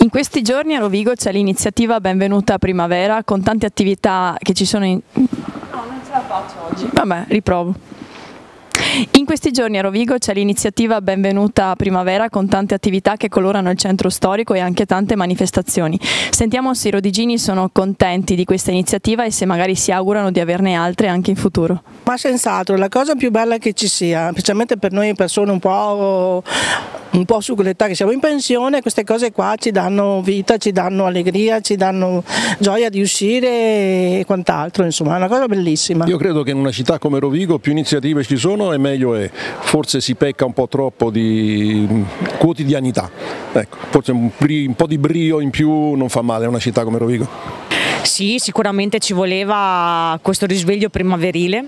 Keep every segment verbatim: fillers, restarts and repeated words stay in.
In questi giorni a Rovigo c'è l'iniziativa Benvenuta Primavera con tante attività che ci sono in... No, non ce la faccio oggi. Vabbè, riprovo. In questi giorni a Rovigo c'è l'iniziativa Benvenuta Primavera con tante attività che colorano il centro storico e anche tante manifestazioni. Sentiamo se i rodigini sono contenti di questa iniziativa e se magari si augurano di averne altre anche in futuro. Ma senz'altro, la cosa più bella che ci sia, specialmente per noi persone un po', un po' su quell'età che siamo in pensione, queste cose qua ci danno vita, ci danno allegria, ci danno gioia di uscire e quant'altro, insomma è una cosa bellissima. Io credo che in una città come Rovigo più iniziative ci sono e meglio è, forse si pecca un po' troppo di quotidianità, ecco, forse un, un po' di brio in più non fa male a una città come Rovigo. Sì, sicuramente ci voleva questo risveglio primaverile,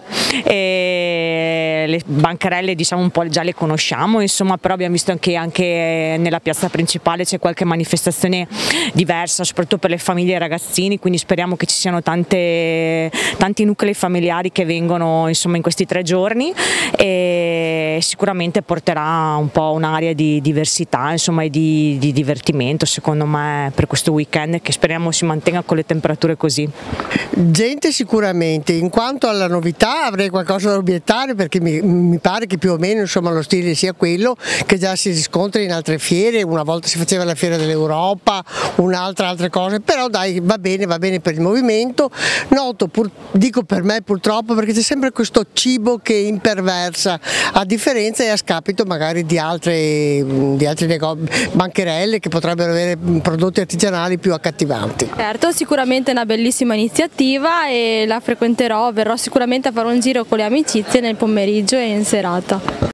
e le bancarelle diciamo un po' già le conosciamo, insomma, però abbiamo visto che anche nella piazza principale c'è qualche manifestazione diversa, soprattutto per le famiglie e i ragazzini, quindi speriamo che ci siano tante, tanti nuclei familiari che vengono insomma in questi tre giorni e sicuramente porterà un po' un'area di diversità insomma, e di, di divertimento secondo me per questo weekend che speriamo si mantenga con le temperature così. Gente sicuramente, in quanto alla novità avrei qualcosa da obiettare perché mi, mi pare che più o meno insomma, lo stile sia quello che già si riscontra in altre fiere, una volta si faceva la fiera dell'Europa, un'altra altre cose, però dai va bene, va bene per il movimento, noto, pur, dico per me purtroppo perché c'è sempre questo cibo che imperversa, a differenza e a scapito magari di altre, di altre bancherelle che potrebbero avere prodotti artigianali più accattivanti. Certo, sicuramente è una bellissima iniziativa e la frequenterò, verrò sicuramente a fare un giro con le amicizie nel pomeriggio e in serata.